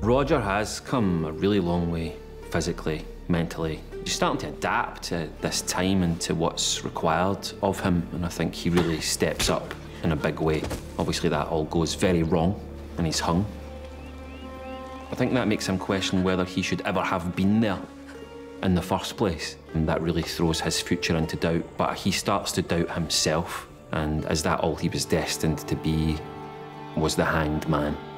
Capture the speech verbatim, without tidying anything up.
Roger has come a really long way, physically, mentally. He's starting to adapt to this time and to what's required of him, and I think he really steps up in a big way. Obviously, that all goes very wrong, and he's hung. I think that makes him question whether he should ever have been there in the first place, and that really throws his future into doubt. But he starts to doubt himself, and is that all he was destined to be? Was the hanged man?